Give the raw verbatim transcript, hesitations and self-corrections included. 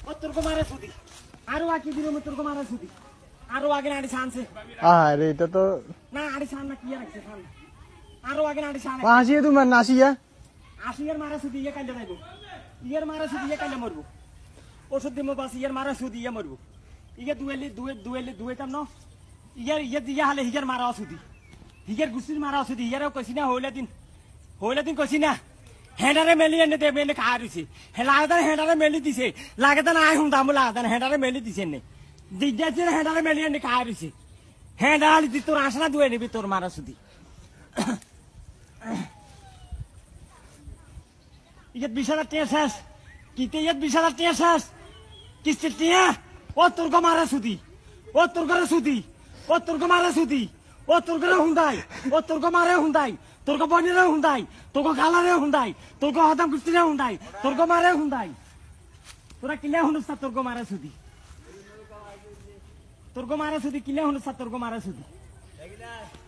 ও তোর কো মারে সুদি আরো আকি দিল তোর কো মারে সুদি আরো আগে নাড়ি ছানছে আরে এটা তো না আড়ি ছান না কি রাখছে ছান আরো আগে নাড়ি ছান পাঁচিয়ে তোমার নাসিয়া আসিয়ার মারা সুদি ইয়ে কাইলে যাইবো ইয়ের মারা সুদি ইয়ে কাইলে মরবো ওষুধ দিমো বাস ইয়ের মারা সুদি ইয়ে মরবো ইয়ে দুয়েলি দুয়ে দুয়েলি দুয়েতাম ন ইয়ার ইয়ে দিয়ে হালে হিয়ার মারা সুদি হিয়ার গুছির মারা সুদি ইয়ারও কইছি না হইলে দিন হইলে দিন কইছি না হেডারে মেলি এনে দে মেলে খা রইছে হে লাগদান হেডারে মেলি দিছে লাগদান আই হুম দাম লাগদান হেডারে মেলি দিছে নে দিজাছে হেডারে মেলি এনে খা রইছে হেডালি দি তোর আসনা দুয়ে নিবি তোর মারা সুদি ইয়ে বিশ হাজার টিয়া শেষ কিতে ইয়ে বিশ হাজার টিয়া শেষ কিস্তি টিয়া ও তোর গো মারা সুদি ও তোর ঘরে সুদি ও তোর গো মারা সুদি ও তোর ঘরে হুন্দাই ও তোর গো মারে হুন্দাই তোর গো বনিরে হুন্দাই তোর গো গালারে হুন্দাই তোর গো হদাম কিস্তিরে হুন্দাই তোর গো মারে হুন্দাই তোরা কিলে হুনুস তোর গো মারা সুদি তোর গো মারা সুদি কিলে হুনুস তোর গো মারা সুদি